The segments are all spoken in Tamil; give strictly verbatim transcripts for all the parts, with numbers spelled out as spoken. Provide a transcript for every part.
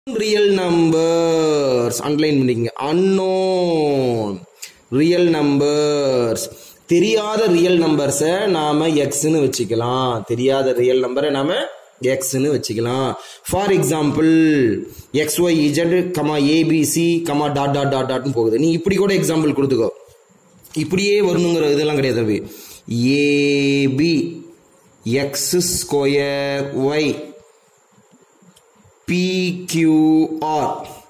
real numbers underline பண்ணிக்கங்க. unknown real numbers தெரியாத real numbers நாம x ன்னு வச்சுக்கலாம். தெரியாத real number நாம x ன்னு வச்சுக்கலாம். for example xy z abc dot dot dot dot போகுது. நீ இப்படி கூட எக்ஸாம்பிள் கொடுத்துக்கோ. இப்படியே வரணுங்கிற இதெல்லாம் கிடையாது. ab x square y p q r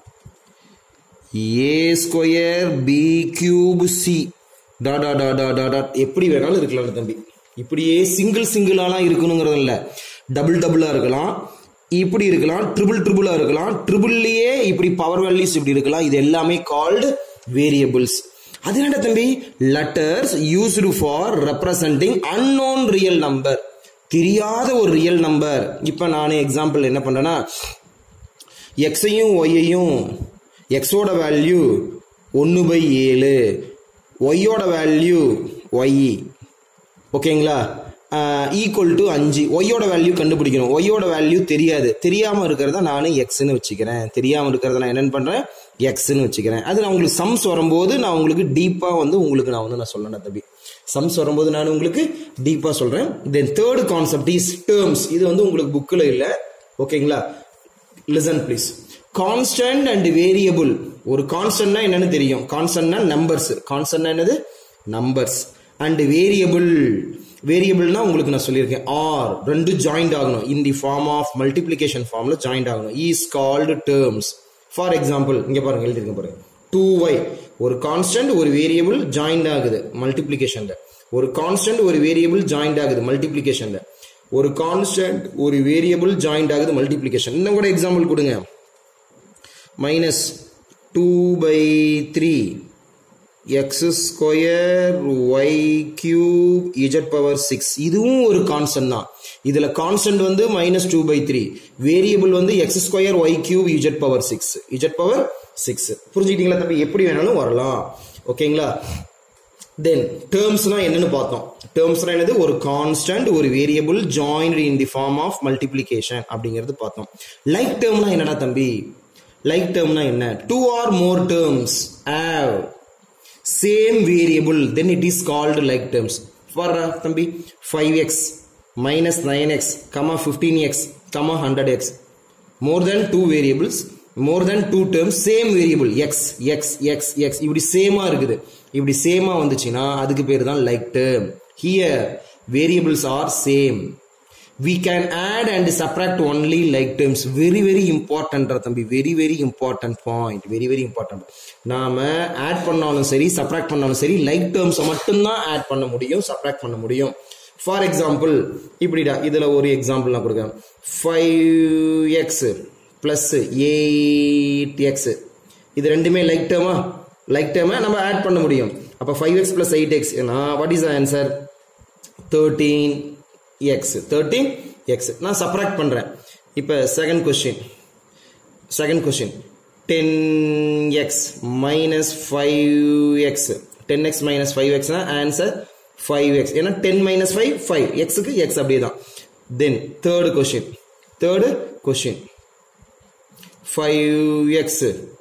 a square b cube c dot dot dot dot dot எப்படி வேணாலும் இருக்கலாம் தம்பி. இப்படியே சிங்கிள் சிங்கிளாலாம் இருக்கணுங்கிறது இல்ல. டபுள் டபுளா இருக்கலாம், இப்படி இருக்கலாம், ட்ரிபிள் ட்ரிபிளா இருக்கலாம், ட்ரிபிள்லயே இப்படி பவர் வேல்யூஸ் இப்படி இருக்கலாம். இது எல்லாமே கால்டு வேரியபிள்ஸ். அது என்ன தம்பி? Letters used for representing unknown real number. தெரியாத ஒரு ரியல் நம்பர். இப்ப நான் எக்ஸாம்பிள் என்ன பண்றேன்னா, எக்ஸையும் ஒய்யையும் எக்ஸோட வேல்யூ ஒன்னு பை ஏழு, ஒய்யோட வேல்யூ ஒய் ஓகேங்களா ஈக்குவல் டு அஞ்சு. ஒய்யோட வேல்யூ கண்டுபிடிக்கணும். ஒய்யோட வேல்யூ தெரியாது. தெரியாம இருக்கிறத நான் எக்ஸ்ன்னு வச்சுக்கிறேன். தெரியாம இருக்கிறத நான் என்னன்னு பண்றேன்? எக்ஸ்ன்னு வச்சுக்கிறேன். அது நான் உங்களுக்கு சம்ஸ் வரும்போது நான் உங்களுக்கு டீப்பா வந்து உங்களுக்கு நான் வந்து நான் சொல்லணும் தம்பி. சம்ஸ் வரும்போது நான் உங்களுக்கு டீப்பா சொல்றேன். Then third concept is terms. இது வந்து உங்களுக்கு புக்ல இல்ல ஓகேங்களா. Listen please. Constant and variable. ஒரு கான்ஸ்டன்ட்னா என்னன்னு தெரியும். கான்ஸ்டன்ட்னா நம்பர்ஸ். கான்ஸ்டன்ட்னா என்னது? நம்பர்ஸ். And variable. வேரியபிள்னா உங்களுக்கு நான் சொல்லியிருக்கேன் ஆர் ரெண்டு ஜாயிண்ட் ஆகணும். In the form of multiplication ஃபார்ம்ல ஜாயிண்ட் ஆகணும். Is called terms. For example இங்க பாருங்க எழுதிருக்கேன் பாருங்க. டூ ஒய் ஒரு கான்ஸ்டன்ட் ஒரு வேரியபிள் ஜாயிண்ட் ஆகுது மல்டிப்ளிகேஷன்ல. ஒரு கான்ஸ்டன்ட் ஒரு வேரியபிள் ஜாயிண்ட் ஆகுது மல்டிப்ளிகேஷன்ல. ஒரு கான்ஸ்டன்ட் ஒரு வேரியபிள் ஜாயிண்ட் ஆகுது மல்டிப்ளிகேஷன். இன்னும் கூட எக்ஸாம்பிள் கொடுங்க. Minus two by three x square y cube z power six. இதுவும் ஒரு கான்ஸ்டன்ட் தான். இதுல கான்ஸ்டன்ட் வந்து minus two by three, variable வந்து x square y cube z power six. Z power six புரிஞ்சுக்கிட்டீங்களா தம்பி? எப்படி வேணாலும் வரலாம் ஓகேங்களா. தென் டேர்ம்ஸ்னா என்னன்னு பார்த்தோம். டேர்ம்ஸ்னா என்னது? ஒரு கான்ஸ்டன்ட் ஒரு variable joint in the form of multiplication அப்படிங்கிறது பார்த்தோம். லைக் டேர்ம்னா என்னடா தம்பி? லைக் டேர்ம்னா என்ன? Two or more terms have same variable then it is called like terms. For uh, தம்பி five x minus nine x comma fifteen x comma one hundred x, more than two variables, more than two terms, same variable x x x x இப்படி சேமா இருக்குது. இப்படி சேமா வந்துச்சுன்னா அதுக்கு பேர் தான் like term. Here variables are same. We can add and subtract only like terms. Very very important தம்பி. very very important point. very very important. நாம add பண்ணாலும் சரி subtract பண்ணாலும் சரி like terms மட்டும்தான் add பண்ண முடியும், subtract பண்ண முடியும். For example இப்படிடா. இதுல ஒரு எக்ஸாம்பிள் நான் கொடுக்கிறேன். five x plus eight x இது ரெண்டுமே like term ஆ? like term நம்ம add பண்ண முடியும். அப்ப five x plus eight x what is the answer? thirteen x. thirteen x நான் சப்ராக்ட் பண்றேன். இப்ப second question. Second question ten x minus five x. ten x minus five x னா ஆன்சர் five x. ஏன்னா ten minus five five. x க்கு x அப்படியே தான். then third question. third question five x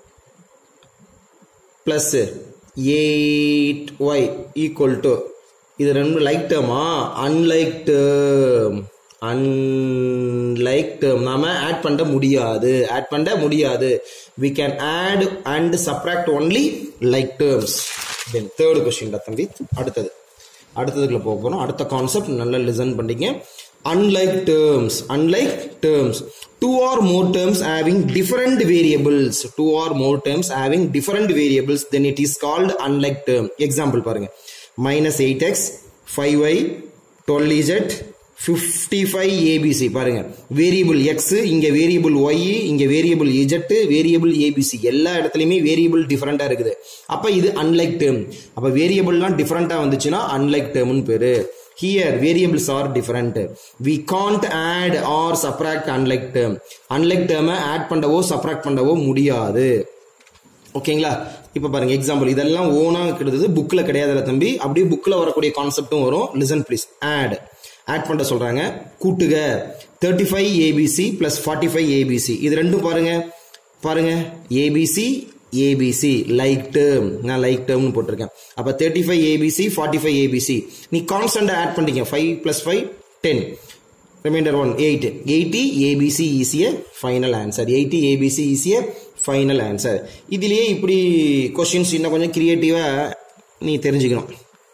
plus eight y equal to இது ரெண்டு லைக் டேர்மா? Unlike term. அன்லைக் டேர்ம் நாம ஆட் பண்ண முடியாது. ஆட் பண்ண முடியாது. we can add and subtract only like terms. then third question டா தம்பி. அடுத்தது அடுத்ததுக்குள்ள போக போறோம். அடுத்த கான்செப்ட் நல்லா லிசன் பண்ணிங்க. unlike terms. unlike terms two or more terms having different variables. two or more terms having different variables then it is called unlike term. example பாருங்க. minus eight x five y twelve z fifty-five abc பாருங்க. வேரியபிள் x இங்க வேரியபிள் y இங்க வேரியபிள் z வேரியபிள் abc எல்லா இடத்துலயுமே வேரியபிள் டிஃபரெண்டா இருக்குது. அப்ப இது அன்லைக் டேர்ம். அப்ப வேரியபிள்லாம் டிஃபரெண்டா வந்துச்சுன்னா அன்லைக் டேர்ம்னு பேரு. Here variables are different. We can't add or subtract unlike term. unlike term add பண்ணவோ subtract பண்ணவோ முடியாது. ஓகேங்களா. இப்ப பாருங்க எக்ஸாம்பிள். இதெல்லாம் ஓனா கிடையாது, புக்ல கிடையாதுல தம்பி. அப்படியே புக்ல வரக்கூடிய கான்செப்டும் வரும். Listen please. ஆட் ஆட் பண்ண சொல்றாங்க. கூட்டுக thirty-five A B C plus forty-five A B C. இது ரெண்டும் பாருங்க பாருங்க ஏபிசி ஏபிசி லைக் டேர்ம் நான் லைக் டேர்ம்னு போட்டிருக்கேன். அப்போ thirty five abc forty five abc நீ கான்ஸ்டன்ட் ஆட் பண்ணிக்க five plus five ten reminder one eight eighty abc is a final answer. Eighty abc is a final answer. இதுலேயே இப்படி கொஸ்டின்ஸ் இன்னும் கொஞ்சம் கிரியேட்டிவாக நீ தெரிஞ்சுக்கணும்.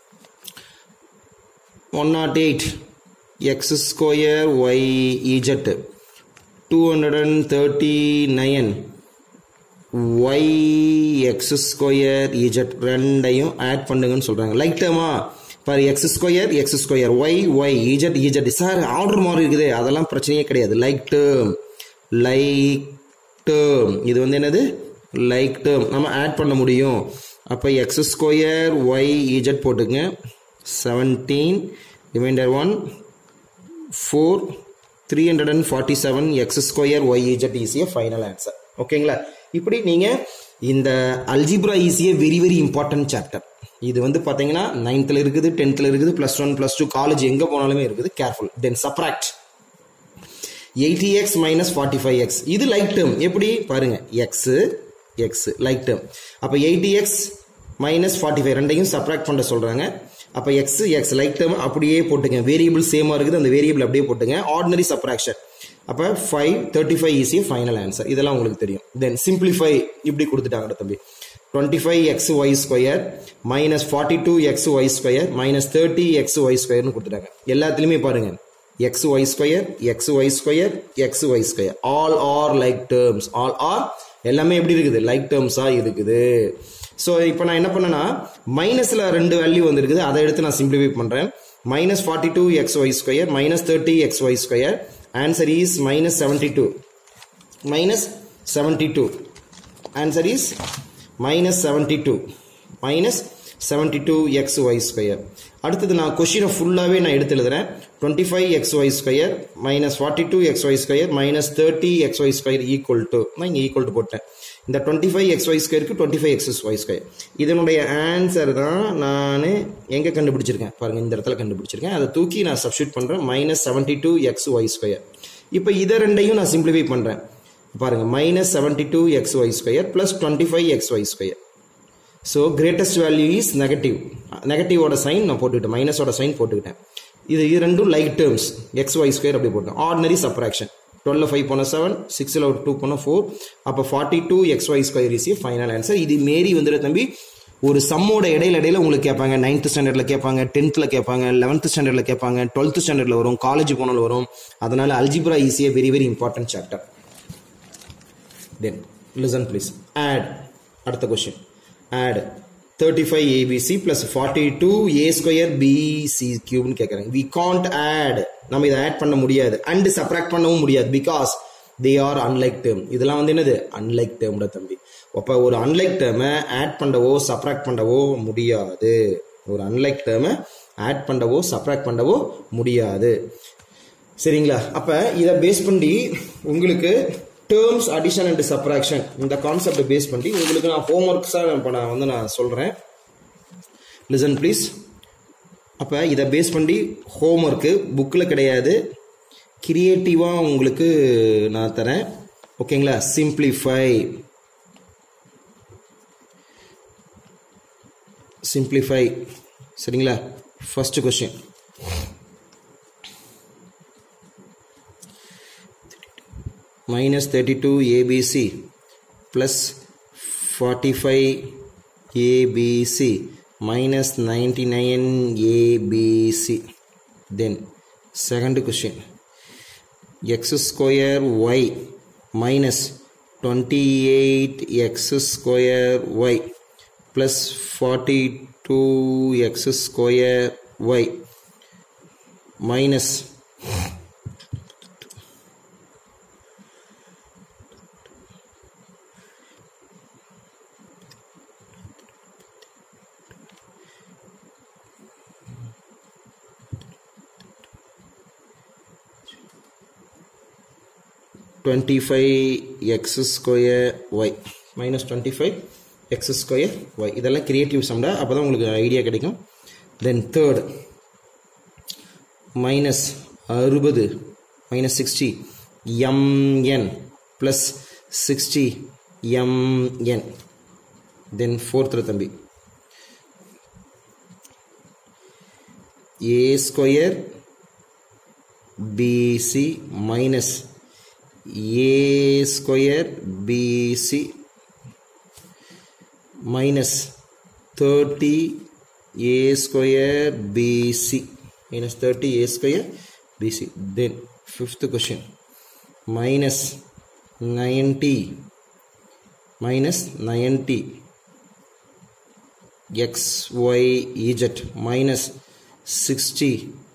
One naught eight x square y z two hundred and thirty nine y x square z ரெண்டையும் ஆட் பண்ணுங்கன்னு சொல்கிறாங்க. லைக் டேர்மா பாரு x square x square y y z z sir order மாதிரி இருக்குது, அதெல்லாம் பிரச்சனையே கிடையாது. லைக் டேர்ம் லைக் டேர்ம் இது வந்து என்னது லைக் டேர்ம் நம்ம ஆட் பண்ண முடியும். அப்போ எக்ஸ் ஸ்கொயர் ஒய் இஜெட் போட்டுங்க seventeen reminder one four three hundred and forty seven x square y z ஈஸியாக ஃபைனல் ஆன்சர். ஓகேங்களா? இப்படி நீங்கள் இந்த algebra is a very very important chapter. இது வந்து பார்த்தீங்கன்னா நைன்த்தில் இருக்குது, டென்த்தில் இருக்குது, plus one plus two college எங்கே போனாலுமே இருக்குது. Careful. Then subtract eighty x minus forty five x இது லைக் டேர்ம். எப்படி பாருங்க எக்ஸ் எக்ஸ் லைக் டேர்ம். அப்போ eighty x minus forty five ரெண்டையும் சப்ராக்ட் பண்ண சொல்கிறாங்க. அப்போ எக்ஸ் எக்ஸ் லைக் டேர்ம் அப்படியே போட்டுங்க. வேரியபிள் சேமாக இருக்குது, அந்த வேரியபிள் அப்படியே போட்டுங்க. Ordinary subtraction. அப்போ ஃபைவ் தேர்ட்டி ஃபைவ் ஈஸியாக ஃபைனல் ஆன்சர். இதெல்லாம் உங்களுக்கு தெரியும். தென் சிம்பிளிஃபை இப்படி கொடுத்துட்டாங்க தம்பி. Twenty five x y square minus forty two x y square minus thirty x y ஸ்கொயர்னு கொடுத்துட்டாங்க. எல்லாத்துலேயுமே பாருங்க x y square x y square x y square all are like terms. All are எல்லாமே எப்படி இருக்குது லைக் டேர்ம்ஸாக இருக்குது. ஸோ இப்போ நான் என்ன பண்ணேன்னா மைனஸில் ரெண்டு வேல்யூ வந்துருக்குது, அதை எடுத்து நான் சிம்பிளிஃபை பண்ணுறேன். Minus forty two x y square minus thirty x y square answer is minus seventy two minus seventy two answer is minus seventy two minus seventy two x y square. அடுத்தது நான் கொஸ்டினை ஃபுல்லாகவே நான் எடுத்து எழுதுறேன். Twenty five x y square minus forty two x y square minus thirty x y square equal to நான் இங்கே ஈக்குவல் டு போட்டேன். இந்த டுவெண்ட்டி ஃபைவ் எக்ஸ் ஒய் ஸ்கொயருக்கு twenty five x y square இதனுடைய ஆன்சர் தான் நான் எங்கே கண்டுபிடிச்சிருக்கேன் பாருங்கள், இந்த இடத்துல கண்டுபிடிச்சிருக்கேன். அதை தூக்கி நான் சப்ஸ்டியூட் பண்ணுறேன். Minus seventy two x y square. இப்போ இதை ரெண்டையும் நான் சிம்பிளிஃபை பண்ணுறேன். பாருங்க minus seventy two x y square plus twenty five x y square. So greatest value is negative. நெகட்டிவோட சைன் நான் போட்டுக்கிட்டேன், மைனஸோட சைன் போட்டுக்கிட்டேன். இது இது ரெண்டும் like terms. X y square அப்படி போட்டேன். Ordinary subtraction. டுவெல் ஃபைவ் போன செவன், சிக்ஸில் ஒரு டூ போன ஃபோர். அப்போ forty two x y square is final answer. இது மாரி வந்துட்டு தம்பி ஒரு சம்மோட இடையில இடையில உங்களுக்கு கேட்பாங்க. நைன்த் ஸ்டாண்டர்டில் கேட்பாங்க, டென்த்தில் கேட்பாங்க, லெவன்த் ஸ்டாண்டர்டில் கேட்பாங்க, டுவெல்த் ஸ்டாண்டர்டில் வரும், காலேஜ் போனாலும் வரும். அதனால அல்ஜிப்ரா ஈஸியாக very very important chapter. Then listen please. Add. அடுத்த question. Add thirty-five A B C plus forty-two A square B C cube கேட்குறாங்க. We can't add. நம்ம இதை ஆட் பண்ண முடியாது. அண்ட் சப்ராக்ட் பண்ணவும் முடியாது. Because they are unlike term. இதெல்லாம் வந்து என்னது unlike term டா தம்பி. அப்போ ஒரு unlike term ஆட் பண்ணவோ சப்ராக்ட் பண்ணவோ முடியாது. ஒரு unlike term ஆட் பண்ணவோ சப்ராக்ட் பண்ணவோ முடியாது. சரிங்களா? அப்போ இதை பேஸ் பண்ணி உங்களுக்கு டேர்ம்ஸ் அடிஷன் அண்ட் சப்ராக்ஷன் இந்த கான்செப்டை பேஸ் பண்ணி உங்களுக்கு நான் ஹோம் ஒர்க்ஸாக இப்போ நான் வந்து நான் சொல்கிறேன். Listen please. அப்போ இதை பேஸ் பண்ணி ஹோம் ஒர்க்கு புக்கில் கிடையாது, கிரியேட்டிவாக உங்களுக்கு நான் தரேன். ஓகேங்களா? சிம்பிளிஃபை சிம்பிளிஃபை சரிங்களா? First question. minus thirty-two A B C plus forty-five A B C minus ninety-nine A B C. Then second question. X square Y minus twenty-eight X square Y plus forty-two X square Y minus twenty-five x square y minus twenty-five x square y. இதெல்லாம் கிரியேட்டிவ் சம்டா, அப்பதான் உங்களுக்கு ஐடியா கிடைக்கும். தென் தேர்ட் மைனஸ் அறுபது minus sixty mn plus sixty mn. Then fourth தம்பி a square bc minus a square bc minus thirty a square bc minus thirty a square bc. Then fifth question minus ninety minus ninety xyz minus sixty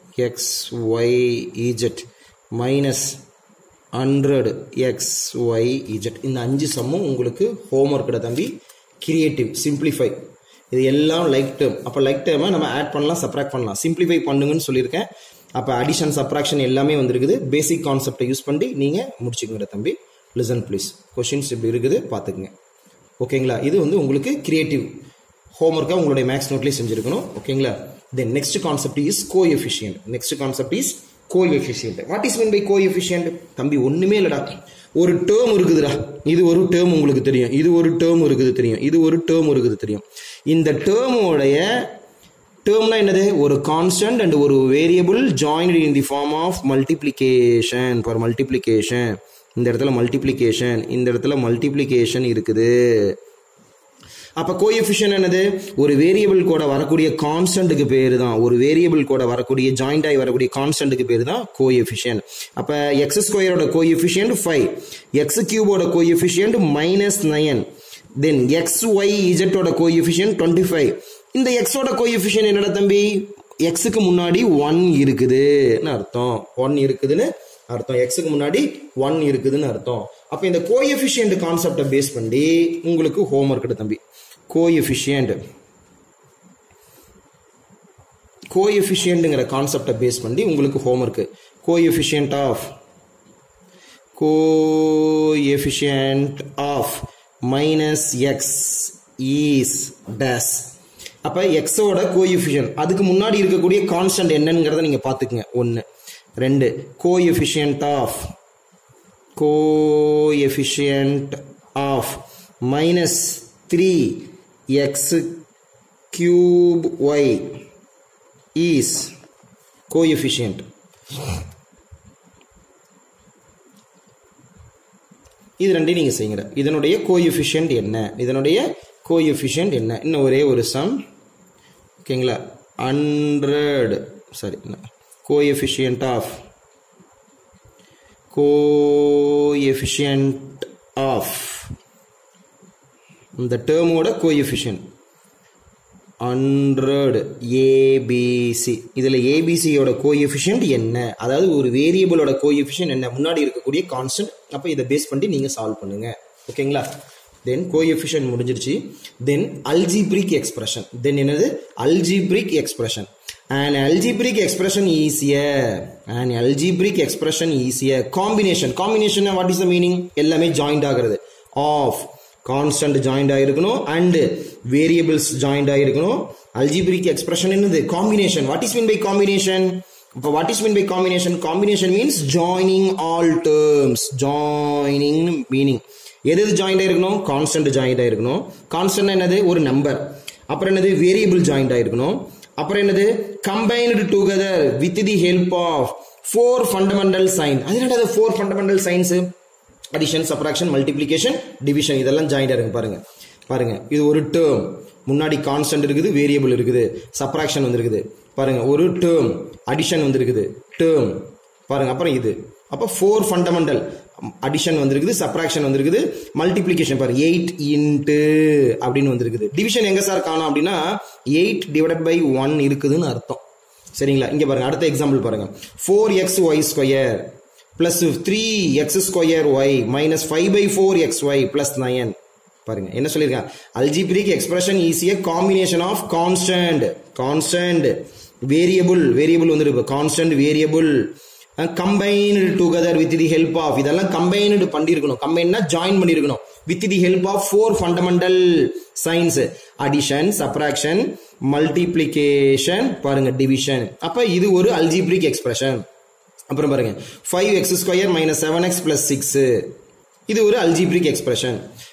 xyz minus one hundred xyz. இந்த அஞ்சு சம்மும் உங்களுக்கு ஹோம்வொர்க் தம்பி. கிரியேட்டிவ் சிம்பிளிஃபை இது எல்லாம் லைக் டேர்ம். அப்போ லைக் டேர்மை நம்ம ஆட் பண்ணலாம், சப்ராக்ட் பண்ணலாம். சிம்பிளிஃபை பண்ணுங்கன்னு சொல்லியிருக்கேன். அப்போ அடிஷன் சப்ராக்ஷன் எல்லாமே வந்துருக்குது. பேசிக் கான்செப்டை யூஸ் பண்ணி நீங்கள் முடிச்சுக்கோங்க தம்பி. Listen please. கொஷின்ஸ் இப்படி இருக்குது பார்த்துக்குங்க. ஓகேங்களா? இது வந்து உங்களுக்கு கிரியேட்டிவ் ஹோம்வொர்க்காக உங்களுடைய மேக்ஸ் நோட்லேயே செஞ்சுருக்கணும். ஓகேங்களா? Then next concept is coefficient. Next concept is coefficient. What is mean by coefficient? தம்பி ஒன்றுமே இல்லைடா, ஒரு டேர்ம் இருக்குதுடா. இது ஒரு டேர்ம் உங்களுக்கு தெரியும், இது ஒரு டேர்ம் இருக்குது தெரியும், இது ஒரு டேர்ம் இருக்குது தெரியும். இந்த டேர்மோடைய டேர்ம்னா என்னது? ஒரு கான்ஸ்டன்ட் அண்ட் ஒரு variable joint in the form of multiplication. For multiplication இந்த இடத்துல மல்டிப்ளிகேஷன், இந்த இடத்துல மல்டிப்ளிகேஷன் இருக்குது. அப்போ கோஎஃபிஷியன்ட் என்னது? ஒரு வேரியபிள் கூட வரக்கூடிய கான்ஸ்டன்ட்டுக்கு பேர் தான், ஒரு வேரியபிள் கூட வரக்கூடிய ஜாயிண்ட் ஆகி வரக்கூடிய கான்ஸ்டன்ட்டுக்கு பேர் தான் கோஎஃபிஷியன்ட். அப்போ எக்ஸ் ஸ்கொயரோட கோஎஃபிஷியன்ட் ஃபைவ், எக்ஸ் கியூபோட coefficient minus nine, then x y இஜெட்டோட கோஎஃபிஷியன்ட் டுவெண்ட்டி ஃபைவ். இந்த எக்ஸோட கோஎஃபிஷியன்ட் என்னடா தம்பி? எக்ஸுக்கு முன்னாடி ஒன் இருக்குதுன்னு அர்த்தம். ஒன் இருக்குதுன்னு அர்த்தம். எக்ஸுக்கு முன்னாடி ஒன் இருக்குதுன்னு அர்த்தம். அப்போ இந்த கோஎஃபிஷியன்ட் கான்செப்டை பேஸ் பண்ணி உங்களுக்கு ஹோம்வொர்க் தம்பி. கோஎஃபிஷியன்ட் கோஎஃபிஷியன்ட்ங்கிற கான்செப்டை பேஸ் பண்ணி உங்களுக்கு homework. Coefficient of coefficient of minus x is டேஸ். அப்போ எக்ஸோட கோஎஃபிஷியன்ட் அதுக்கு முன்னாடி இருக்கக்கூடிய கான்ஸ்டன்ட் என்னங்கிறத நீங்க பார்த்துக்குங்க. ஒன்று. ரெண்டு, coefficient of coefficient of minus three x cube y is coefficient. இது ரெண்டையும் நீங்க செய்யுங்க. இதனுடைய கோஎஃபிஷியன்ட் என்ன? இதனுடைய கோஎஃபிஷியன்ட் என்ன? இன்னும் ஒரே ஒரு சம். ஓகேங்களா? Hundred sorry coefficient of coefficient of இந்த டேர்மோட கோஎஃபிஷியன்ட் ஹண்ட்ரட் ஏபிசி. இதுல ஏபிசியோட கோஎஃபிஷியன்ட் என்ன? அதாவது ஒரு வேரியபிளோட கோஎஃபிஷியன்ட் என்ன? முன்னாடி இருக்கக்கூடிய கான்ஸ்டன்ட். அப்ப இதை பேஸ் பண்ணி நீங்க சால்வ் பண்ணுங்க. ஓகேங்களா? தென் கோஎஃபிஷியன்ட் முடிஞ்சிருச்சு. தென் அல்ஜிப்ரிக் எக்ஸ்பிரஷன். தென் என்னது? Algebraic expression. An algebraic expression is a an algebraic expression is a combination. Combination what is the meaning? எல்லாமே joined ஆகிறது. Of constant joined ஆயிருக்கணும் and variables joined ஆயிருக்கணும். Algebraic expression என்னது? Combination. What is mean by combination? What is mean by combination? Combination means joining all terms. Joining meaning எது joined ஆயிருக்கணும்? Constant joined ஆயிருக்கணும். Constant என்னது? ஒரு நம்பர். அப்புறம் என்னது? Variable joined ஆயிருக்கணும். அப்புறம் என்னது? combined together with the help of four fundamental signs. அது என்னது? four fundamental signs? addition, subtraction, multiplication, division. இதெல்லாம் ஜாயிண்டா இருக்கு. பாருங்க பாருங்க இது ஒரு டேர்ம். முன்னாடி கான்ஸ்டன்ட் இருக்குது, வேரியபிள் இருக்குது, சப்ராக்ஷன் வந்திருக்குது. பாருங்க ஒரு டேர்ம், அடிஷன் வந்திருக்குது, டேர்ம். பாருங்க அப்புறம் இது. அப்ப ஃபோர் ஃபண்டமெண்டல் அடிஷன் வந்திருக்குது, சப்ராக்ஷன் வந்திருக்குது, மல்டிப்ளிகேஷன் பாருங்க எயிட் இன்ட்டு அப்படின்னு வந்திருக்குது. டிவிஷன் எங்க சார் காணும் அப்படின்னா எயிட் டிவைடட் பை ஒன் இருக்குதுன்னு அர்த்தம். சரிங்களா? இங்க பாருங்க அடுத்த எக்ஸாம்பிள் பாருங்க. Four x y square plus three x square y minus five by four x y plus nine. பாருங்க என்ன சொல்லிருக்காங்க? Algebraic expression is a combination of constant constant variable variable வந்து constant variable combined together with the help of இதெல்லாம் கம்பைன்டு பண்ணிருக்கணும். கம்பைன்னா ஜாயின் பண்ணிருக்கணும் with the help of four fundamental signs addition, subtraction, multiplication, பாருங்க டிவிஷன். அப்ப இது ஒரு அல்ஜிப்ரிக் எக்ஸ்பிரஷன். அப்புறம் பாருங்க five x square minus seven x plus six இது ஒரு அல்ஜிப்ரிக் எக்ஸ்பிரஷன்.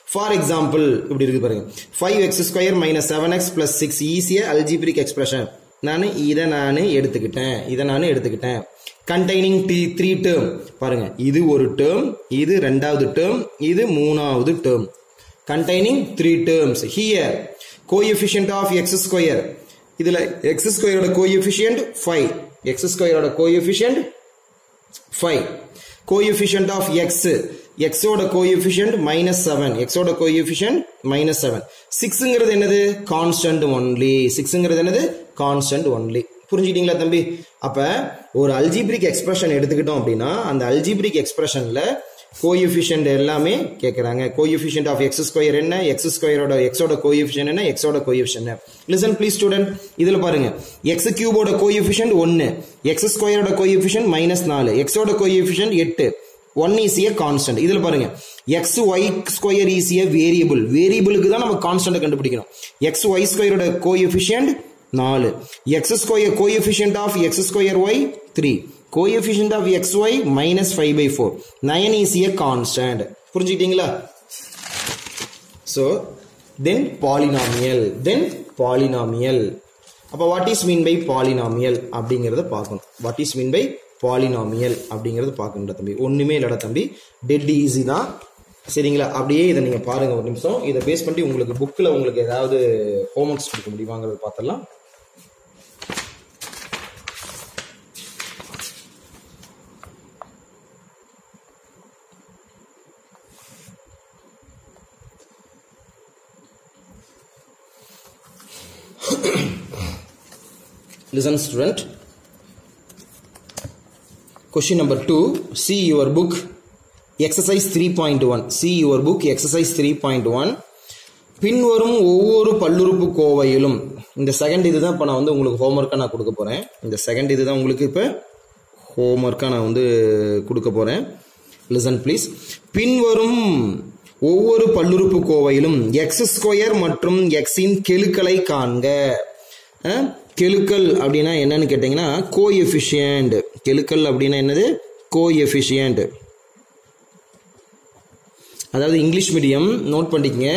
ஃபார் எக்ஸாம்பிள் இப்படி இருக்கு பாருங்க, five x square minus seven x plus six ஈஸியா அல்ஜிபிரிக் எக்ஸ்பிரஷன். நான் இதை நான் எடுத்துக்கிட்டேன் இதை நான் எடுத்துக்கிட்டேன் கண்டெய்னிங் டி த்ரீ டேர்ம். பாருங்க, இது ஒரு டேர்ம், இது ரெண்டாவது டேர்ம், இது மூணாவது term. Containing three terms. Here coefficient of x square, இதுல எக்ஸ் ஸ்கொயரோட கோஎஃபிஷியன்ட் ஃபைவ், எக்ஸ் ஸ்கொயரோட coefficient five. Coefficient of x, எக்ஸோட கோஎஃபிஷியன்ட் மைனஸ் செவன், எக்ஸோட கோஎஃபிஷியன்ட் மைனஸ் செவன். சிக்ஸ்ங்கிறது என்னது? Constant only. சிக்ஸ்ங்கிறது என்னது? Constant only. புரிஞ்சுக்கிட்டீங்களா தம்பி? அப்ப ஒரு அல்ஜிபிரிக் எக்ஸ்பிரஷன் எடுத்துக்கிட்டோம் அப்படின்னா அந்த அல்ஜிபிரிக் எக்ஸ்பிரஷன்ல கோஎஃபிஷியன்ட் எல்லாமே கேட்கறாங்க. கோஎஃபிஷியன்ட் ஆஃப் எக்ஸ் ஸ்கொயர் என்ன, எக்ஸ் ஸ்கொயரோட எக்ஸோட கோஎஃபிஷியன்ட் என்ன, எக்ஸோட கோஎஃபிஷியன்ட். லிசன் ப்ளீஸ் ஸ்டூடெண்ட், இதுல பாருங்க, எக்ஸ் கியூபோட கோஎஃபிஷியன்ட் ஒன்னு, எக்ஸ் ஸ்கொயரோட கோஎஃபிஷியன்ட் மைனஸ் நாலு, எக்ஸோட கோஎஃபிஷியன்ட் எட்டு. One is a constant. இதுல பாருங்க, x y square is a variable. வேரியபிளுக்கு தான் நம்ம கான்ஸ்டன்ட் கண்டுபிடிக்கணும். எக்ஸ் ஒய் ஸ்கொயரோட கோஎஃபிஷியன்ட் நாலு, x square coefficient of x square y three, coefficient of xy minus five by four. nine is a constant. புரிஞ்சுக்கிட்டீங்களா? So then polynomial, then polynomial. அப்ப what is mean by polynomial அப்படிங்கறத பார்க்கணும். What is mean by polynomial அப்படிங்கறத பார்க்கணும் தம்பி. ஒண்ணுமே இல்லடா தம்பி, டெட் ஈஸி தான். சரிங்களா? அப்படியே இதை நீங்க பாருங்க ஒரு நிமிஷம். இதை பேஸ் பண்ணி உங்களுக்கு புக்ல உங்களுக்கு ஏதாவது ஹோம்வொர்க்ஸ் கொடுக்க முடியுமாங்கிறத பார்த்தலாம். Listen student, question number two, see your book exercise three point one. See your book exercise three point one. பின்வரும் ஒவ்வொரு பல்லுறுப்பு கோவையிலும், இந்த செகண்ட் இதுதான் இப்போ நான் வந்து உங்களுக்கு ஹோம்ஒர்க்காக நான் கொடுக்க போறேன். இந்த செகண்ட் இதுதான் உங்களுக்கு இப்போ ஹோம்ஒர்க்காக நான் வந்து கொடுக்க போறேன். Listen please. பின்வரும் ஒவ்வொரு பல்லுறுப்பு கோவையிலும் எக்ஸ் ஸ்கொயர் மற்றும் எக்ஸின் கெழுக்களை காண்க. கெழுக்கள் அப்படின்னா என்னன்னு கேட்டீங்கன்னா கோஎஃபிஷியன்ட். கெழுக்கள் அப்படின்னா என்னது? கோஎஃபிஷியன்ட். அதாவது இங்கிலீஷ் மீடியம் நோட் பண்ணிக்கங்க.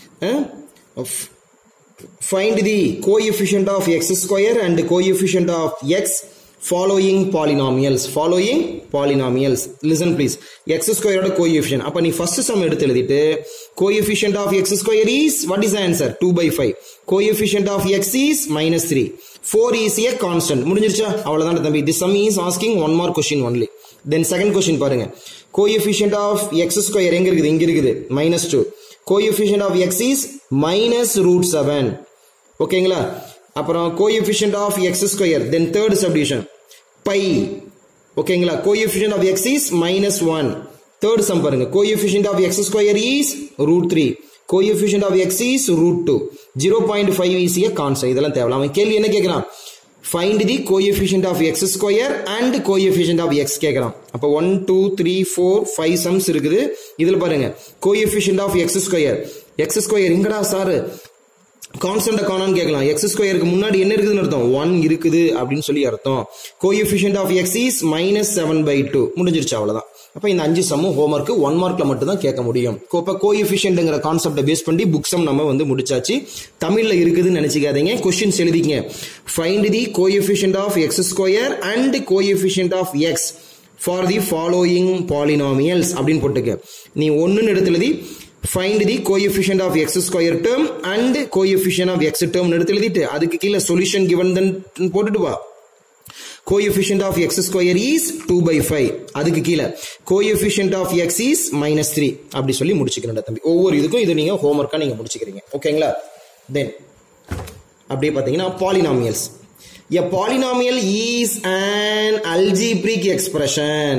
Find the coefficient of x square and coefficient of x following polynomials. Following polynomials. Listen please. X square ஓட coefficient. அப்ப நீ first sum எடுத்து எழுதிட்டு coefficient of x square is, what is the answer? two by five. Coefficient of x is minus three. four is a constant. முடிஞ்சிருச்சா? அவ்வளவுதான் தம்பி. This sum is asking one more question only. Then second question பாருங்க. Coefficient of x square எங்க இருக்குது? இங்க இருக்குது. minus two. Coefficient of x is minus root seven. ஓகேங்களா? அப்புறம் coefficient of x square, then third subdivision pi. ஓகேங்களா? coefficient of x is minus one. third sum பாருங்க, coefficient of x square is root three, coefficient of x is root two. zero point five is a constant. இதெல்லாம் தேவையில்லை. அவன் கேள்வி என்ன கேட்கிறான்? find the coefficient of x square and coefficient of x கேட்கிறான். அப்ப one two three four five sums இருக்குது. இதுல பாருங்க, coefficient of x square, x square எங்கடா சார் கான்ஸ்டன்ட் காணான்னு கேட்கலாம். எக்ஸ் ஸ்கொயருக்கு முன்னாடி என்ன இருக்குதுன்னு அர்த்தம்? ஒன் இருக்குது அப்படின்னு சொல்லி அர்த்தம். Coefficient of x is minus seven by two. முடிஞ்சிருச்சு, அவ்வளவுதான். அப்ப இந்த அஞ்சு சம்மும் ஹோம்ஒர்க் ஒன் மார்க்ல மட்டும் தான் கேட்க முடியும். இப்ப கோஎஃபிஷியன்ட்ங்கிற கான்செப்டை பேஸ் பண்ணி புக் சம் நம்ம வந்து முடிச்சாச்சு. தமிழ்ல இருக்குதுன்னு நினைச்சுக்காதீங்க. கொஸ்டின்ஸ் எழுதிக்கங்க. Find the coefficient of x square and coefficient of x for the following polynomials அப்படின்னு போட்டுக்க. நீ ஒன்னு எடுத்து எழுதி find the coefficient of x square term and coefficient of x term எடுத்து எழுதிட்டு அதுக்கு கீழே சொல்யூஷன் given then போட்டுட்டு வா. coefficient of x square is two by five. அதுக்கு கீழே coefficient of x is minus three. அப்படி சொல்லி முடிச்சுக்கணும் தம்பி. ஒவ்வொரு இதுக்கும் இது நீங்க ஹோம்ஒர்க்கா நீங்க முடிச்சுக்கிறீங்க. ஓகேங்களா? தென் அப்படியே பாத்தீங்கன்னா polynomials. A polynomial is an algebraic expression.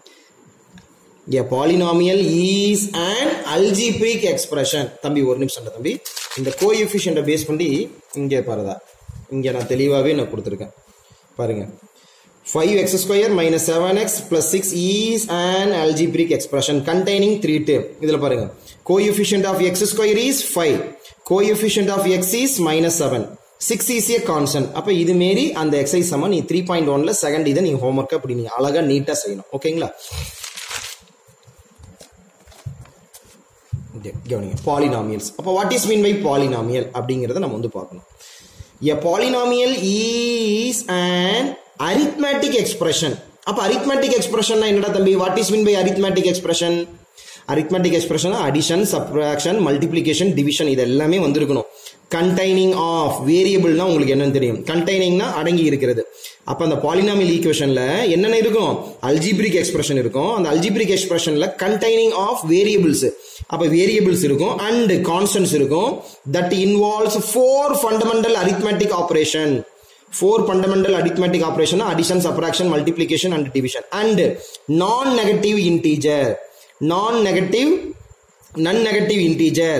A polynomial is an algebraic expression. தம்பி ஒரு நிமிஷம் தம்பி. இந்த கோஎஃபிஷியன்ட்டை பேஸ் பண்ணி இங்கே பாருதா, இங்கே நான் தெளிவாகவே நான் கொடுத்துருக்கேன் பாருங்க. five x square minus seven x plus six is an algebraic expression containing three terms. இதில் பாருங்க, coefficient of x square is five, coefficient of x is minus seven, six is a constant. அப்ப இது மாரி அந்த எக்ஸசைஸ் சம நீ three point one ல செகண்ட் இதை நீங்க ஹோம்ஒர்க் அப்படி நீங்க அழகா நீட்டா செய்யணும். ஓகேங்களா? கவனிங்க பாலினாமியல்ஸ். அப்போ what is mean by polynomial அப்படிங்கிறத நம்ம வந்து பார்க்கணும். A polynomial is an arithmetic expression. அப்ப arithmetic expression என்னடா தம்பி? What is mean by arithmetic expression? arithmetic expression addition, subtraction, multiplication, division இது எல்லாமே வந்திருக்கணும். containing of variable னா உங்களுக்கு என்னன்னு தெரியும். containing னா அடங்கி இருக்கிறது. அப்ப அந்த polynomial equationல என்னென்ன இருக்கும்? algebraic expression இருக்கும். அந்த algebraic expressionல containing of variables. அப்ப variables இருக்கும் and constants இருக்கும். that involves four fundamental arithmetic operation. four fundamental arithmetic operation addition, subtraction, multiplication and division and non-negative integer. non-negative non-negative integer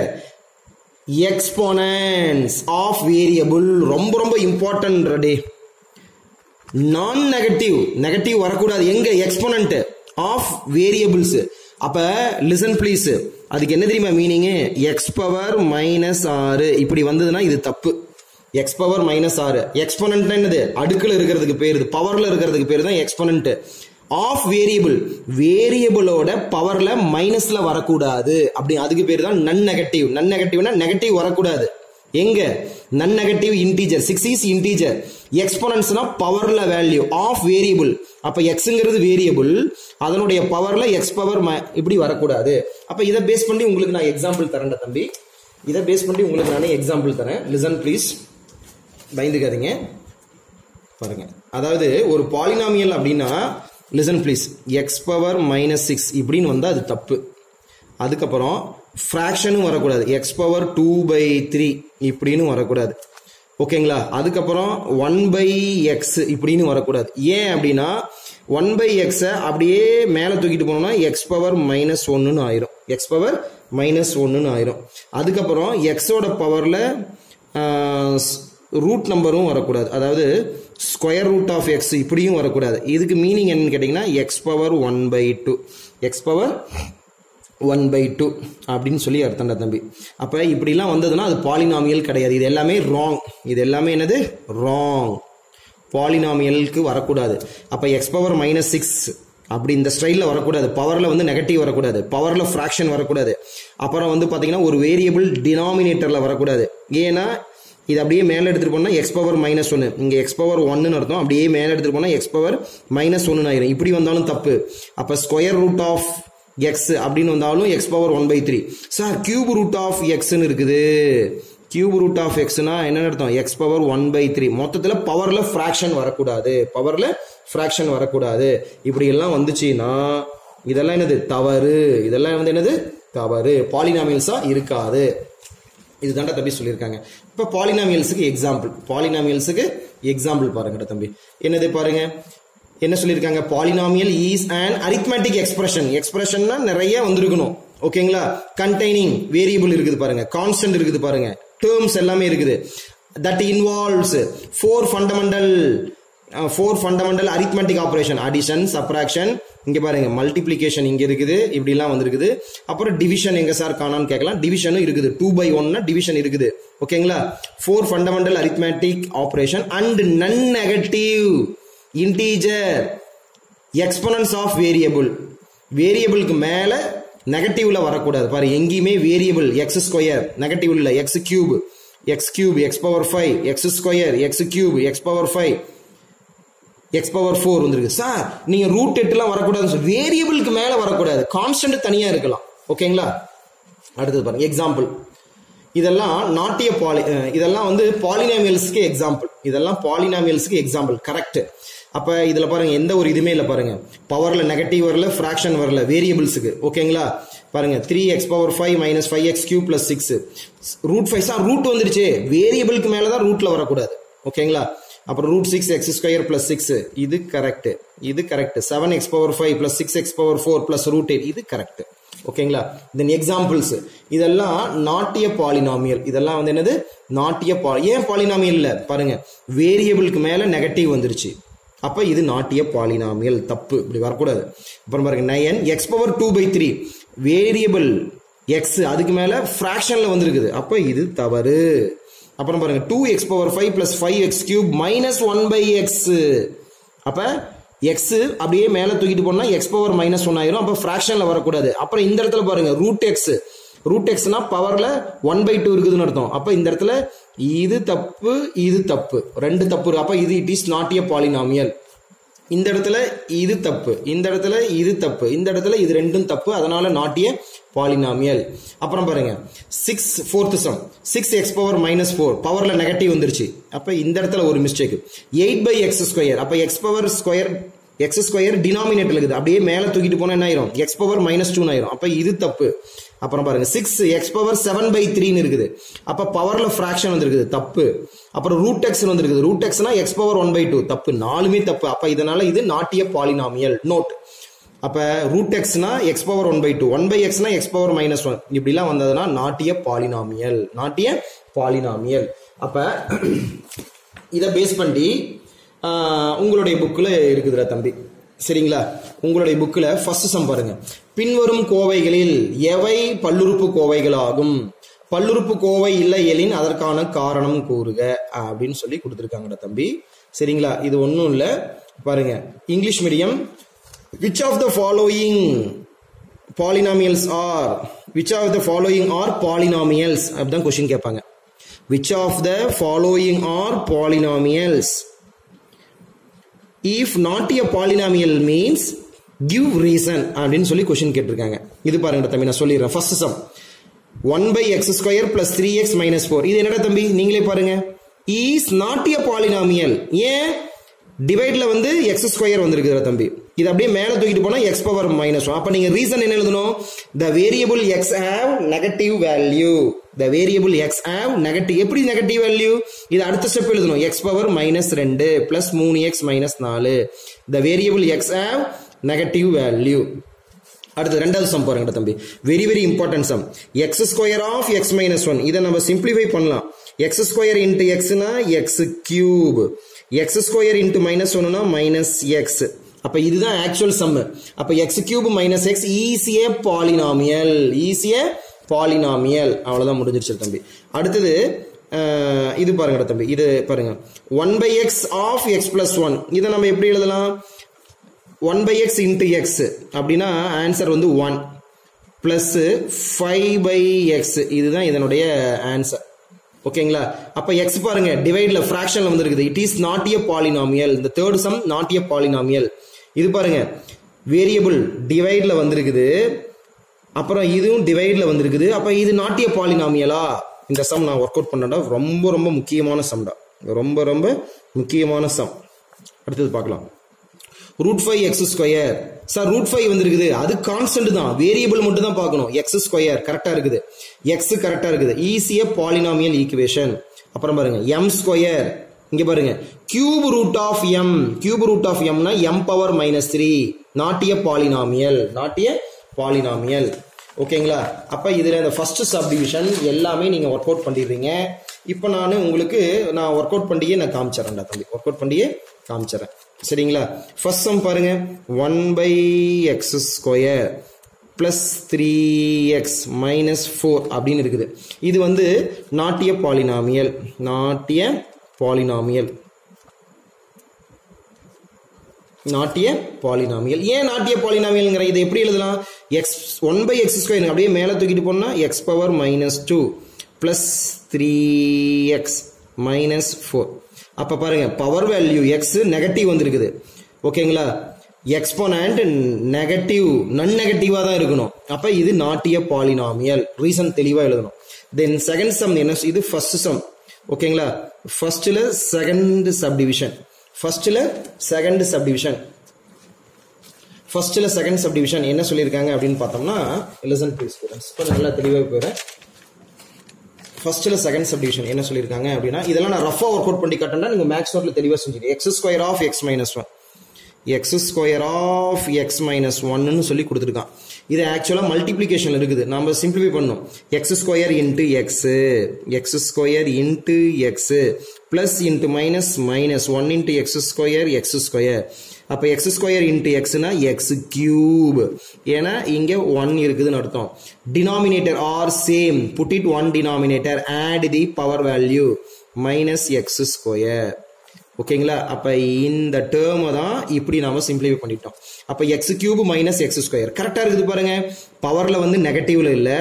exponents of variable ரொம்ப ரொம்ப important டே. non-negative negative வரக்கூடாது எங்க? exponent of variables. அப்ப listen please, அதுக்கு என்ன தெரியுமா மீனிங்? x பவர் மைனஸ் ஆறு இப்படி வந்ததுன்னா இது தப்பு. x பவர் மைனஸ் ஆறு எக்ஸ்போனன்ட் என்னது? அடுக்குல இருக்கிறதுக்கு பேரு, பவர்ல இருக்கிறதுக்கு பேரு தான் எக்ஸ்போனன்ட். ஆஃப் வேரியபிள், வேரியபிளோட பவர்ல மைனஸ்ல வரக்கூடாது அப்படி, அதுக்கு பேரு தான் நன் நெகட்டிவ். நன் நெகட்டிவ்னா நெகட்டிவ் வரக்கூடாது எங்க? Non negative integer. Six is integer. எக்ஸ்போனன்ட்ஸ்னா பவர்ல வேல்யூ ஆஃப் வேரியபிள். அப்ப எக்ஸ்ங்கிறது வேரியபிள், அதனுடைய பவர்ல எக்ஸ் பவர் இப்படி வரக்கூடாது. அப்ப இதை பேஸ் பண்ணி உங்களுக்கு நான் எக்ஸாம்பிள் தரேன் தம்பி. இதை பேஸ் பண்ணி உங்களுக்கு நானே எக்ஸாம்பிள் தரேன். லிசன் ப்ளீஸ், பயந்துக்காதீங்க பாருங்க. அதாவது ஒரு பாலினாமியல் அப்படின்னா listen please, x power minus six இப்படின்னு வந்தா அது தப்பு. அதுக்கப்புறம் ஃப்ராக்ஷனும் வரக்கூடாது. X power two by three இப்படின்னு வரக்கூடாது. ஓகேங்களா? அதுக்கப்புறம் ஒன் பை எக்ஸ் இப்படின்னு வரக்கூடாது. ஏன் அப்படின்னா ஒன் பை எக்ஸ அப்படியே மேல தூக்கிட்டு போனோம்னா எக்ஸ் பவர் மைனஸ் ஒன்னு ஆயிரும். எக்ஸ் பவர் மைனஸ் ஒன்னு ஆயிரும். அதுக்கப்புறம் எக்ஸோட பவர்ல ரூட் நம்பரும் வரக்கூடாது. அதாவது ஸ்கொயர் ரூட் ஆஃப் எக்ஸ் இப்படியும் வரக்கூடாது. இதுக்கு மீனிங் என்னன்னு கேட்டீங்கன்னா x power one by two x power one by two அப்படின்னு சொல்லி அர்த்தம்டா தம்பி. அப்ப இப்படிலாம் வந்ததுன்னா அது பாலினாமியல் கிடையாது. இது எல்லாமே ராங். இது எல்லாமே என்னது? ராங். பாலினாமியலுக்கு வரக்கூடாது. அப்ப எக்ஸ் பவர் மைனஸ் சிக்ஸ் அப்படி இந்த ஸ்டைல்ல வரக்கூடாது. பவர்ல வந்து நெகட்டிவ் வரக்கூடாது. பவர்ல ஃபிராக்ஷன் வரக்கூடாது. அப்புறம் வந்து பாத்தீங்கன்னா ஒரு வேரியபிள் டினாமினேட்டர்ல வரக்கூடாது. ஏன்னா இது அப்படியே மேல எடுத்துட்டு போனா எக்ஸ் பவர் மைனஸ் ஒன்னு, இங்க எக்ஸ் பவர் ஒன்னு அர்த்தம். அப்படியே மேல எடுத்துட்டு போனா எக்ஸ் பவர் மைனஸ் ஒன்னு ஆயிரும். இப்படி வந்தாலும் தப்பு. அப்ப ஸ்கொயர் ரூட் ஆஃப் எக்ஸ் அப்படின்னு வந்தாலும் x power one by three. Sir cube root of எக்ஸ்ன்னு இருக்குது. கியூப் ரூட் ஆஃப் எக்ஸ்னா என்ன அர்த்தம்? X power one by three. மொத்தத்துல பவர்ல ஃபிராக்ஷன் வரக்கூடாது. பவர்ல ஃபிராக்ஷன் வரக்கூடாது. இப்படி எல்லாம் வந்துச்சுன்னா இதெல்லாம் என்னது? தவறு. இதெல்லாம் வந்து என்னது? தவறு. பாலினாமியல்ஸா இருக்காது. இதுதான்டா தம்பி சொல்லியிருக்காங்க. இப்ப பாலினாமியல்ஸுக்கு எக்ஸாம்பிள், பாலினாமியல்ஸுக்கு எக்ஸாம்பிள் பாருங்க தம்பி. என்னது பாருங்க, என்ன சொல்லியிருக்காங்க? Polynomial is an arithmetic expression. எக்ஸ்பிரஷன்னா நிறைய வந்திருக்கணும். ஓகேங்களா? கண்டெய்னிங் வேரியபிள் இருக்குது பாருங்க, கான்ஸ்டன்ட் இருக்குது பாருங்க, டேர்ம்ஸ் எல்லாமே இருக்குது. That involves four fundamental four fundamental arithmetic operation, addition, subtraction, இங்க பாருங்க மல்டிப்ளிகேஷன் இங்க இருக்குது, இப்படி எல்லாம் வந்திருக்குது. அப்புறம் டிவிஷன் எங்க சார் காணான்னு கேட்கலாம். டிவிஷனும் இருக்குது. டூ பை ஒன்னா டிவிஷன் இருக்குது. ஓகேங்களா? Four fundamental arithmetic operation and non negative integer exponents of variable. வேரியபிளுக்கு மேல நெகட்டிவ்ல வரக்கூடாது. பாரு எங்கேயுமே வேரியபிள் எக்ஸ் ஸ்கொயர் நெகட்டிவ் இல்ல, x cube, x cube, x power five, x square, x cube, x power five, x power four வந்துருக்கு. சார் நீங்க ரூட் எட்டுலாம் வரக்கூடாது. வேரியபிளுக்கு மேல வரக்கூடாது, கான்ஸ்டன்ட் தனியா இருக்கலாம். ஓகேங்களா? அடுத்தது பாருங்க எக்ஸாம்பிள். இதெல்லாம் நாட்டிய பாலி இதெல்லாம் வந்து பாலினாமியல்ஸ்க்கு எக்ஸாம்பிள். இதெல்லாம் பாலினாமியல்ஸ்க்கு எக்ஸாம்பிள். கரெக்ட். அப்ப இதுல பாருங்க எந்த ஒரு இதுமே இல்ல பாருங்க. பவர்ல நெகட்டிவ் வரல, ஃபிராக்ஷன் வரல வேரியபிள்ஸுக்கு. ஓகேங்களா? பாருங்க three x power five minus five x cube plus six. Root five sir root வந்துருச்சு. வேரியபிளுக்கு மேலதான் ரூட்ல வரக்கூடாது. ஓகேங்களா? அப்புறம் root six x square plus six, இது கரெக்ட். இது correct. Seven x power five plus six x power four plus root eight, இது கரெக்ட். ஓகேங்களா? Then examples. இதெல்லாம் நாட்டிய பாலினாமியல். இதெல்லாம் வந்து என்னது? நாட்டிய பாலி. ஏன் பாலினாமியல் இல்ல பாருங்க, வேரியபிளுக்கு மேல நெகட்டிவ் வந்துருச்சு. அப்ப இது நாட்டிய பாலினாமியல். தப்பு, இப்படி வரக்கூடாது. அப்புறம் பாருங்க nine x power two by three, variable x அதுக்கு மேல பிராக்ஷன்ல வந்திருக்குது. அப்ப இது தவறு. அப்புறம் பாருங்க two x power five plus five x cube minus one by x. அப்ப எக்ஸ் அப்படியே மேல தூக்கிட்டு போனா எக்ஸ் பவர் மைனஸ் ஒன் ஆயிரும். அப்ப பிராக்ஷன்ல வரக்கூடாது. அப்புறம் இந்த இடத்துல பாருங்க ரூட் எக்ஸ் ரூட் எக்ஸ்னா பவர்ல ஒன் பை டூ இருக்குதுன்னு அர்த்தம். அப்ப இந்த இடத்துல இது தப்பு இது தப்பு ரெண்டு தப்பு. அப்ப இது it is not a polynomial. இந்த இடத்துல இது தப்பு, இந்த இடத்துல இது தப்பு, இந்த இடத்துல இது ரெண்டும் தப்பு, அதனால நாட் எ பாலினாமியல். அப்புறம் பாருங்க six fourth sum six x power minus four பவர்ல நெகட்டிவ் வந்துருச்சு. அப்ப இந்த இடத்துல ஒரு mistake. Eight by x square, அப்ப x power square x square denominator இருக்குது, அப்படியே மேல தூக்கிட்டு போனா என்ன ஆயிரும், எக்ஸ் பவர் மைனஸ் டூ ஆயிரும். அப்ப இது தப்பு. அப்புறம் பாருங்க six x power seven by த்ரீன்னு இருக்குது, அப்ப பவர்ல ஃபிராக்ஷன் வந்துருக்குது, தப்பு. அப்புறம் ரூட் எக்ஸ் வந்துருக்குது, ரூட் எக்ஸ்னா x power one by two, தப்பு. நாலுமே தப்பு. அப்ப இதனால இது நாட் எ பாலினாமியல். நோட். அப்ப ரூட் எக்ஸ்னா x power one by two, one by எக்ஸ்னா எக்ஸ் பவர் மைனஸ் ஒன், இப்படிலாம் வந்ததுன்னா not a polynomial, not a polynomial. அப்ப இதை பேஸ் பண்ணி உங்களுடைய புக்ல இருக்குதுடா தம்பி, சரிங்களா? உங்களுடைய புக்ல ஃபர்ஸ்ட் சம் பாருங்க. பின்வரும் கோவைகளில் எவை பல்லுறுப்பு கோவைகளாகும்? பல்லுறுப்பு கோவை இல்லை எனில் அதற்கான காரணம் கூறுக அப்படின்னு சொல்லி கொடுத்துருக்காங்கடா தம்பி, சரிங்களா? இது ஒன்றும் இல்லை, பாருங்க. English medium. which of the following polynomials are which of the following are polynomials அப்படிதான் क्वेश्चन கேட்பாங்க. which of the following are polynomials? if not a polynomial means give reason அப்படின்னு சொல்லி क्वेश्चन கேட்டிருக்காங்க. இது பாருங்க தம்பி, நான் சொல்லிடுறேன். First sum one by x square plus three x minus four, இது என்னடா தம்பி நீங்களே பாருங்க. is not a polynomial. ஏன் டிவைட்ல வந்து எக்ஸ் ஸ்கொயர் வந்திருக்குற தம்பி, இது அப்படியே மேல தூக்கிட்டு போனா எக்ஸ் பவர் மைனஸ் ஒன். அப்ப நீங்க ரீசன் என்ன எழுதணும்? the variable x have negative value. the variable x have negative. எப்படி நெகட்டிவ் வேல்யூ? இது அடுத்த ஸ்டெப் எழுதணும். எக்ஸ் பவர் மைனஸ் ரெண்டு பிளஸ் மூணு எக்ஸ் மைனஸ் நாலு. the variable x have negative value. அடுத்து ரெண்டாவது சம் பாருங்க தம்பி, very very important sum. X square of x minus one, இதை நம்ம சிம்பிளிஃபை பண்ணலாம். எக்ஸ் ஸ்கொயர் இன்ட்டு எக்ஸ்னா x cube, x square into minus ஒன்னா மைனஸ் எக்ஸ். அப்ப இதுதான் ஆக்சுவல் சம். அப்ப x cube minus x is a polynomial, is a polynomial. அவ்வளவுதான் முடிஞ்சிருச்சு தம்பி. அடுத்தது இது பாருங்க தம்பி, இது பாருங்க one by x of x plus one, இதை நம்ம எப்படி எழுதலாம்? One by x into x அப்படின்னா ஆன்சர் வந்து one plus five by x, இதுதான் இதனுடைய ஆன்சர். ஓகேங்களா? அப்ப எக்ஸ் பாருங்க டிவைட்ல ஃபிராக்ஷன்ல வந்திருக்குது, it is not a polynomial. இந்த third sum not a polynomial. இது பாருங்க வேரியபிள் டிவைட்ல வந்திருக்குது, அப்புறம் இதுவும் டிவைட்ல வந்திருக்குது, அப்ப இது நாட் எ பாலினாமியலா? இந்த சம் நான் ஒர்க் அவுட் பண்ணடா, ரொம்ப ரொம்ப முக்கியமான சம்டா, ரொம்ப ரொம்ப முக்கியமான சம். அடுத்தது பார்க்கலாம். Root five x square. Sir root five வந்துருக்குது, அது கான்ஸ்டன்ட் தான், வேரியபிள் மட்டும் தான் பார்க்கணும். எக்ஸ் ஸ்கொயர் கரெக்டா இருக்குது, எக்ஸ் கரெக்டா இருக்குது, ஈஸியா பாலினாமியல் ஈக்குவேஷன். அப்புறம் பாருங்க எம் ஸ்கொயர், இங்க பாருங்க cube root of m, cube root of எம்னா m power minus three, not a polynomial, not a polynomial. ஓகேங்களா? அப்ப இதுல இந்த ஃபர்ஸ்ட் சப்டிவிஷன் எல்லாமே நீங்க ஒர்க் அவுட் பண்ணிடுறீங்க. இப்ப நான் உங்களுக்கு நான் ஒர்க் அவுட் பண்ணியே நான் காமிச்சிடறேன்டா தம்பி, ஒர்க் அவுட் பண்ணியே காமிச்சிடறேன், சரிங்களா? ஃபர்ஸ்ட் சம் பாருங்க, one by x square plus three x minus four அப்படின்னு இருக்குது. இது வந்து not a polynomial, not a polynomial, not a polynomial. ஏன் நாட் எ பாலினாமியல்ங்கிற இதை எப்படி எழுதலாம்? X one by x square அப்படியே மேலே தூக்கிட்டு போனா x power minus two plus three x minus four. அப்ப பாருங்க பவர் வேல்யூ எக்ஸ் நெகட்டிவ் வந்திருக்குது. ஓகேங்களா? எக்ஸ்போனன்ட் நெகட்டிவ், நான் நெகட்டிவா தான் இருக்கணும். அப்ப இது நாட் எ பாலினாமியல். ரீசன் தெளிவா எழுதணும். தென் செகண்ட் சம் என்ன? இது ஃபர்ஸ்ட் சம். ஓகேங்களா? ஃபர்ஸ்ட்ல செகண்ட் சப்டிவிஷன், ஃபர்ஸ்ட்ல செகண்ட் சப்டிவிஷன், ஃபர்ஸ்ட்ல செகண்ட் சப்டிவிஷன் என்ன சொல்லியிருக்காங்க அப்படின்னு பார்த்தோம்னா, லிசன் ப்ளீஸ் ஸ்டூடண்ட்ஸ், கொஞ்சம் நல்லா தெளிவாக போயிடுறேன். ஃபர்ஸ்ட்ல செகண்ட் சப்டிவிஷன் என்ன சொல்லியிருக்காங்க அப்படின்னா, இதெல்லாம் நான் ரஃபா ஒர்க் அவுட் பண்ணி காட்டினா நீங்க மேக்ஸ் நோட்ல தெளிவாக செஞ்சுக்கணும். X square of x minus one, x square of x minus ஒன்னு சொல்லி கொடுத்துருக்கான். இது ஆக்சுவலா மல்டிபிளிகேஷன் இருக்குது, நம்ம சிம்பிளிஃபை பண்ணணும். X square into x, x square into x plus into minus minus one into x square x square. அப்ப எக்ஸ் ஸ்கொயர் இன்ட்டு எக்ஸ்னா எக்ஸ் கியூப், ஏன்னா இங்க ஒன் இருக்குதுன்னு அர்த்தம். Denominator are same, put it one denominator, add the power value minus x square. ஓகேங்களா? அப்ப இந்த டேர்ம் தான் இப்படி நாம சிம்பிளிஃபை பண்ணிட்டோம். அப்ப x cube minus x square கரெக்டா இருக்குது பாருங்க. பவர்ல வந்து நெகட்டிவ்ல இல்ல,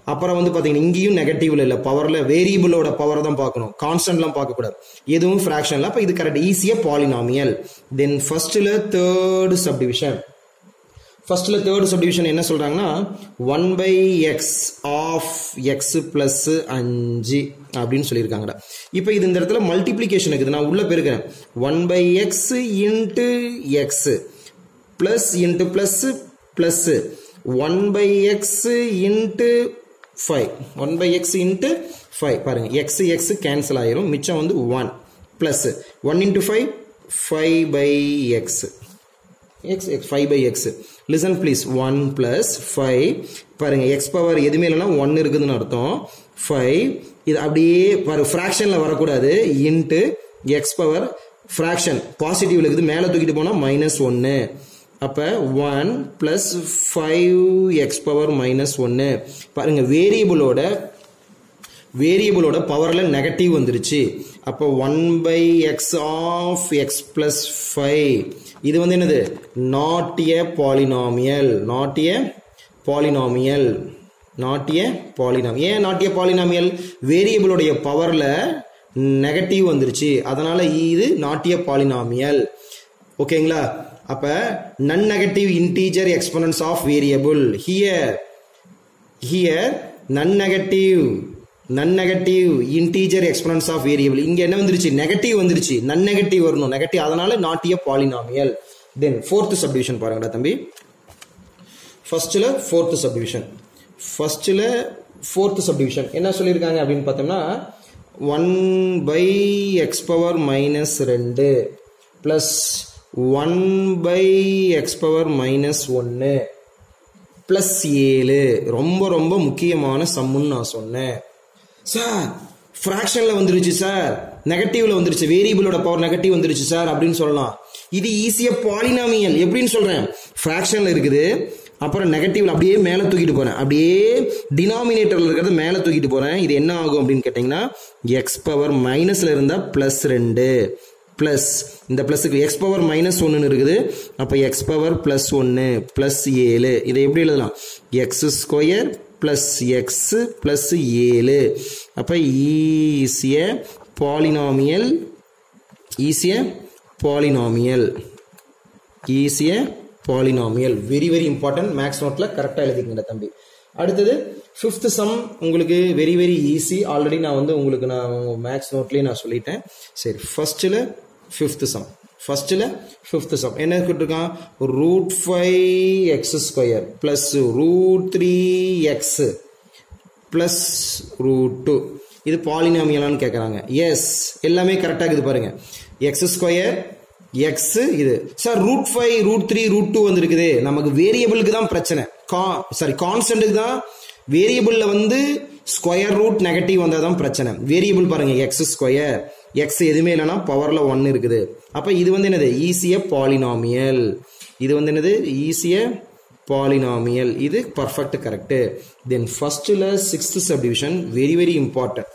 அப்புறம் வந்து பாத்தீங்கன்னா இங்கேயும் நெகட்டிவ்ல இல்ல, பவர்ல வேரியபிளோட பவர் தான் பார்க்கணும், கான்ஸ்டன்ட்லாம் பார்க்க கூடாது, எதுவும் ஃபிராக்ஷன்ல. அப்ப இது கரெக்ட், ஈஸியா பாலினாமியல். தென் ஃபர்ஸ்ட்ல தேர்ட் சப்டிவிஷன், ஃபர்ஸ்ட்ல தேர்ட் சப்டிவிஷன் என்ன சொல்றாங்கன்னா one by x of x plus அஞ்சு அப்படின்னு சொல்லியிருக்காங்கடா. இப்போ இது இந்த இடத்துல மல்டிப்ளிகேஷன் இருக்குது, நான் உள்ள பெருக்கிறேன். One by x into x plus into plus plus one by x into five, one by x into five. பாருங்க எக்ஸ் எக்ஸ் கேன்சல் ஆயிரும், மிச்சம் வந்து one plus one into five, five by x, x x five by x. listen please, one plus five. பாருங்க x பவர் எதுமே இல்லனா one இருக்குதுன்னு அர்த்தம். five இது அப்படியே பாரு ஃபிராக்ஷன்ல வர கூடாது, இன்டு x பவர் ஃபிராக்ஷன் பாசிட்டிவ்ல இருக்குது, மேல தூக்கிட்டு போனா minus one. அப்ப one plus five x power minus one. பாருங்க வேரியபிளோட வேரியபிளோட பவர்ல நெகட்டிவ் வந்துருச்சு. அப்ப one by x of x plus five. இது வந்து என்னது, not a polynomial, not a polynomial, not a polynomial. ஏன் not a polynomial? வேரியபிளோட பவர்ல நெகட்டிவ் வந்துருச்சு, அதனால இது not a polynomial. ஓகேங்களா? அப்ப non negative integer exponents of variable. here here non negative non negative integer exponents of variable. இங்க என்ன வந்துருச்சு, நெகட்டிவ் வந்துருச்சு, non negative வரணும், நெகட்டிவ், அதனால not a polynomial. then fourth subdivision பாருங்கடா தம்பி. ஃபர்ஸ்ட்ல fourth subdivision, ஃபர்ஸ்ட்ல fourth subdivision என்ன சொல்லிருக்காங்க அப்படினு பார்த்தோம்னா one by x power minus two plus one by x power minus one plus seven. ரொம்ப ரொம்ப முக்கியமான சம்முன்னு நான் சொன்னேன். சார் ஃபிராக்ஷன்ல வந்துருச்சு சார், நெகட்டிவ்ல வந்துருச்சு, வேரியபிளோட பவர் நெகட்டிவ் வந்துருச்சு சார் அப்படின்னு சொல்லலாம். இது ஈஸியா பாலினாமியல். எப்படின்னு சொல்றேன், ஃபிராக்ஷன்ல இருக்குது, அப்புறம் நெகட்டிவ்ல அப்படியே மேல தூக்கிட்டு போறேன், அப்படியே டினாமினேட்டர்ல இருக்கிறத மேல தூக்கிட்டு போறேன். இது என்ன ஆகும் அப்படின்னு கேட்டீங்கன்னா எக்ஸ் பவர் மைனஸ்ல இருந்தா பிளஸ் ரெண்டு பிளஸ் இந்த பிளஸுக்கு எக்ஸ் பவர் மைனஸ் ஒன்னு இருக்குது, அப்ப எக்ஸ் பவர் பிளஸ் ஒன்னு பிளஸ் ஏழு. இதை எப்படி எழுதலாம், x square plus x plus ஏழு. அப்ப is a polynomial, is a polynomial, is a polynomial. Very very important, maths நோட்ல கரெக்டா எழுதிக்கங்க தம்பி. அடுத்தது ஃபிஃப்த் சம் உங்களுக்கு வெரி வெரி ஈஸி. ஆல்ரெடி நான் வந்து உங்களுக்கு நான் மேக்ஸ் நோட்லயே நான் சொல்லிட்டேன். சரி, ஃபர்ஸ்ட்ல ஃபிஃப்த் சம், ஃபர்ஸ்ட்ல ஃபிஃப்த் சம் என்ன கொடுத்துருக்கான், root five x square plus root three x plus root two. இது பாலினாமியலான்னு கேட்கறாங்க. எஸ், எல்லாமே கரெக்டா இருக்குது பாருங்க. எக்ஸ் ஸ்கொயர் எக்ஸ், இது sir root five root three root two வந்து இருக்குது, நமக்கு வேரியபிளுக்கு தான் பிரச்சனை, சாரி கான்ஸ்டன்ட்டுக்கு தான். வேரியபிள்ல வந்து ஸ்கொயர் ரூட் நெகட்டிவ் வந்தாதான் பிரச்சனை. வேரியபிள் பாருங்க எக்ஸ் ஸ்கொயர், எக்ஸ் எதுவுமே இல்லைன்னா பவர்ல ஒன் இருக்குது. அப்ப இது வந்து என்னது, ஈஸிய பாலினாமியல். இது வந்து என்னது, ஈஸிய பாலினாமியல். இது பர்ஃபெக்ட் கரெக்ட். தென் ஃபர்ஸ்ட்ல sixth subdivision very very important.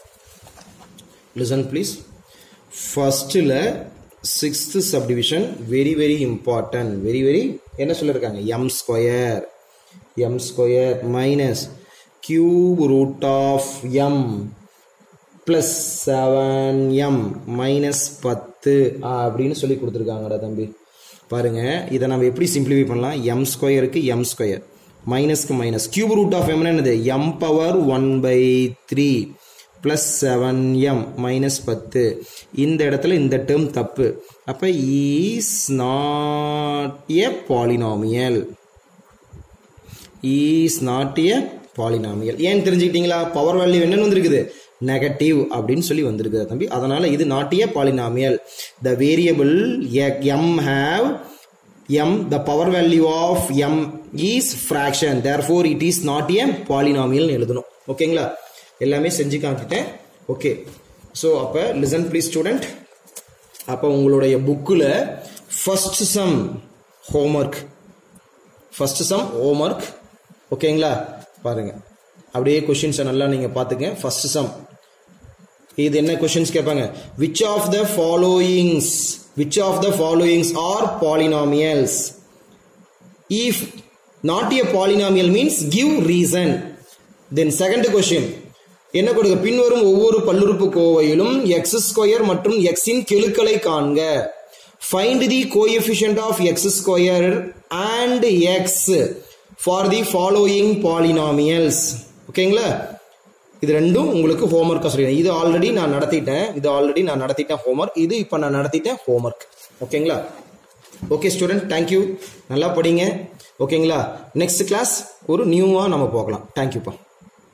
Listen please. ஃபர்ஸ்ட்ல sixth subdivision very very important, very very. என்ன சொல்லிருக்காங்க, m square m square minus cube root of m plus seven m minus பத்து அப்படின்னு சொல்லி கொடுத்துருக்காங்கடா தம்பி. பாருங்க, இதை நம்ம எப்படி சிம்பிளிஃபை பண்ணலாம், எம் ஸ்கொயருக்கு எம் ஸ்கொயர் மைனஸ்க்கு minus, cube root of m என்னது, m power one by three plus seven m minus பத்து. இந்த இடத்துல இந்த டேர்ம் தப்பு. அப்ப is not a polynomial, is not a polynomial. ஏன் தெரிஞ்சுக்கிட்டீங்களா, பவர் வேல்யூ என்னன்னு வந்திருக்குது, நெகட்டிவ் அப்படின்னு சொல்லி வந்திருக்குது தம்பி. அதனால இது not a polynomial. The variable m have m, the power value of m is fraction, therefore it is not a polynomial எழுதணும். ஓகேங்களா, எல்லாமே செஞ்சு காமிச்சிட்டேன். ஓகே, ஸோ அப்போ லிசன் ப்ளீஸ் ஸ்டூடெண்ட். அப்போ உங்களுடைய புக்கில் first sum homework, first sum homework. ஓகேங்களா, பாருங்க அப்படியே கொஸ்டின்ஸை நல்லா நீங்கள் பார்த்துங்க. ஃபர்ஸ்ட் சம் இது என்ன கொஸ்டின்ஸ் கேட்பாங்க, which of the followings which of the followings are polynomials? If not a polynomial means give reason. தென் செகண்ட் கொஸ்டின் என்ன கொடுக்க, பின்வரும் ஒவ்வொரு பல்லுறுப்புக்கோவையிலும் எக்ஸ் ஸ்கொயர் மற்றும் எக்ஸின் கெழுக்களை காண்க. Find the coefficient of x square and x for the following polynomials. ஓகேங்களா, இது ரெண்டும் உங்களுக்கு ஹோம்ஒர்க்காக சொல்லிடுறேன். இது ஆல்ரெடி நான் நடத்திட்டேன் இது ஆல்ரெடி நான் நடத்திட்டேன் ஹோம்ஒர்க். இது இப்போ நான் நடத்திட்டேன் ஹோம்ஒர்க். ஓகேங்களா? Okay student, thank you. நல்லா படிங்க. ஓகேங்களா? நெக்ஸ்ட் கிளாஸ் ஒரு நியூவாக நம்ம போகலாம். தேங்க்யூப்பா.